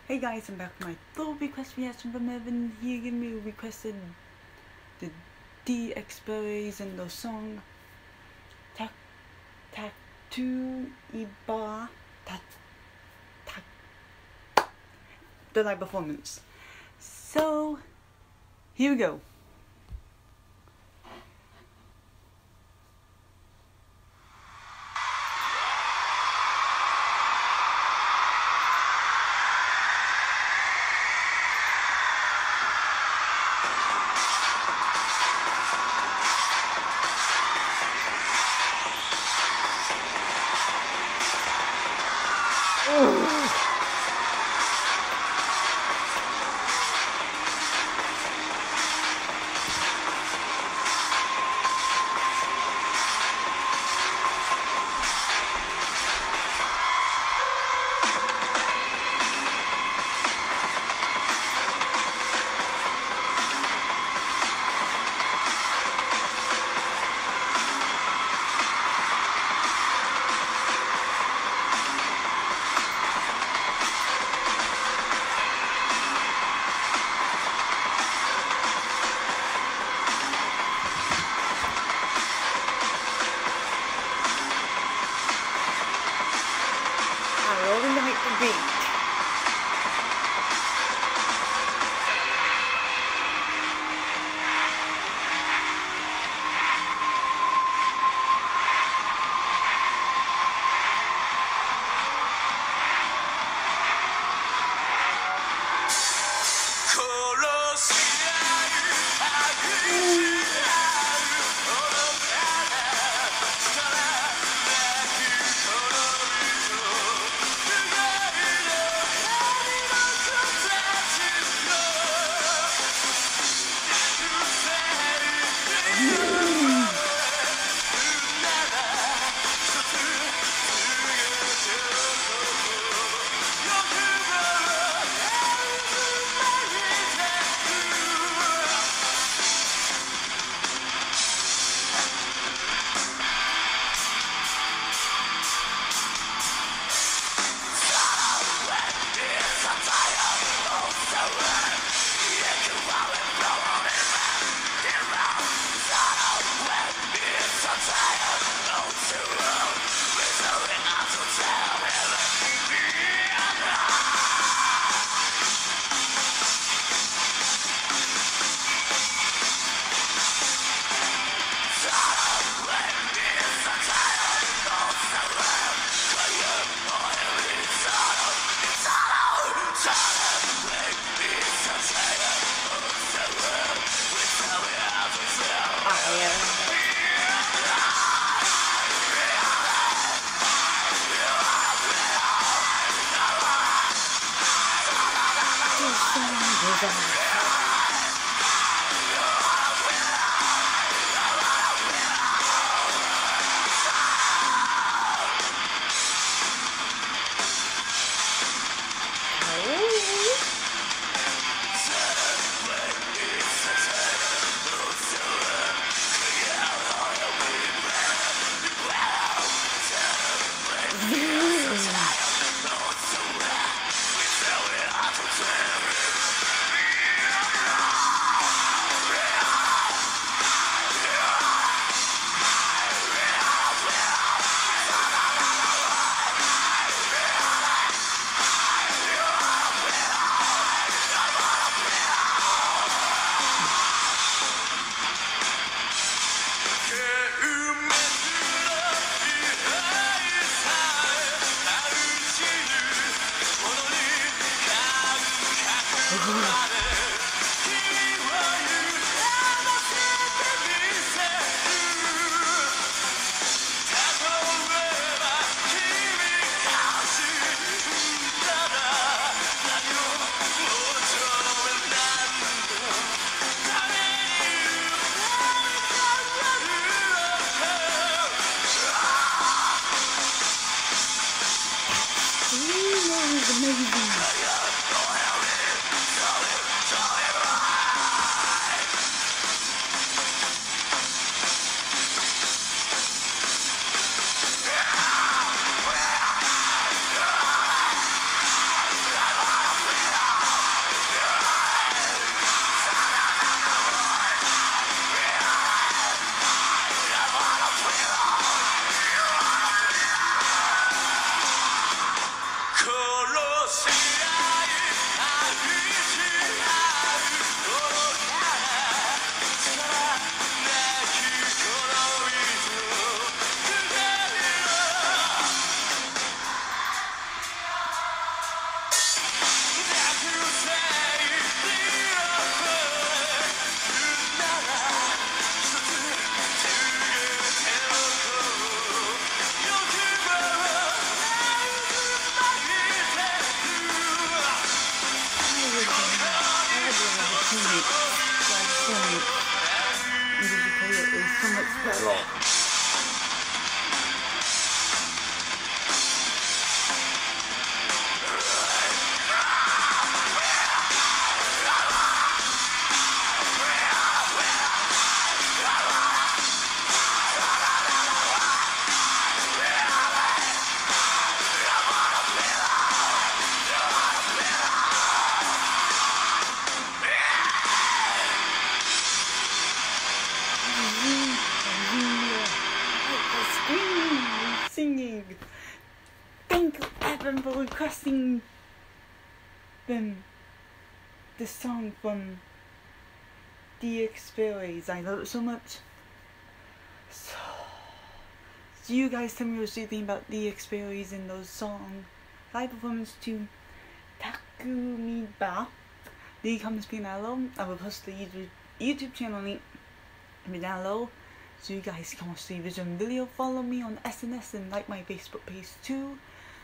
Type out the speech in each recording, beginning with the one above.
Hey guys, I'm back with my third request reaction from Evan. He gave me requested the DX and the song Tattoo Iba the live performance. So here we go. I really like the beat. Amazing. performance in Digicay is so much better. Singing. Thank you, Evan, for requesting the song from The Experience. I love it so much. So you guys tell me what you think about The Experience and those songs. Live performance to Takumi Ba. The comments down below. I will post the YouTube channel link down below, so you guys can watch the original video. Follow me on SNS and like my Facebook page too.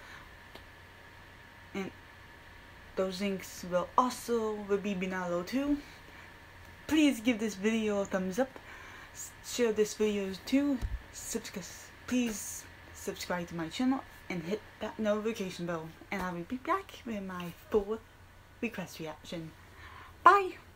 And those links will also be below too. Please give this video a thumbs up. Share this video too. Please subscribe to my channel and hit that notification bell. And I will be back with my 4th request reaction. Bye!